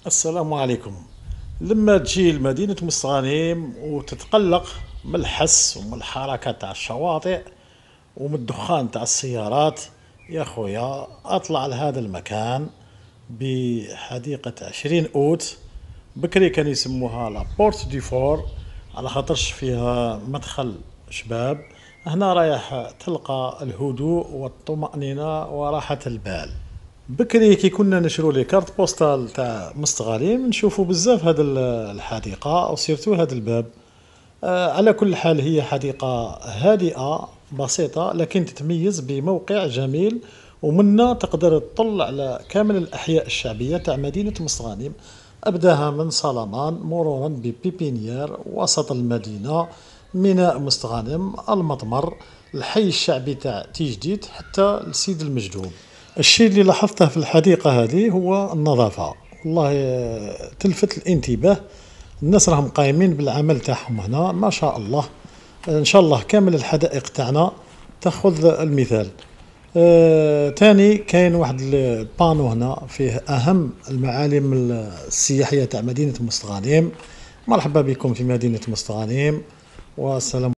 السلام عليكم. لما تجي لمدينة مستغانم وتتقلق من الحس ومن الحركة تاع الشواطئ ومن الدخان تاع السيارات، يا خويا اطلع لهذا المكان بحديقة 20 أوت. بكري كانوا يسموها لا بورت دي فور على خاطرش فيها مدخل شباب. هنا رايح تلقى الهدوء والطمأنينة وراحة البال. بكري كي كنا نشرو لي كارت بوستال تاع مستغاليم نشوفو بزاف هاد الحديقة أو سيرتو هاد الباب. على كل حال هي حديقة هادئة بسيطة لكن تتميز بموقع جميل، ومنا تقدر تطل على كامل الأحياء الشعبية تاع مدينة مستغانم، أبداها من صلمان مرورا ببيبينيير وسط المدينة، ميناء مستغانم، المطمر، الحي الشعبي تاع تيجديد حتى السيد المجدوب. الشيء اللي لاحظته في الحديقة هذه هو النظافة، والله تلفت الانتباه. الناس راهم قايمين بالعمل تاعهم هنا ما شاء الله. ان شاء الله كامل الحدائق تاعنا تاخذ المثال. تاني كاين واحد البانو هنا فيه اهم المعالم السياحية تاع مدينة مستغانم. مرحبا بكم في مدينة مستغانم، والسلام.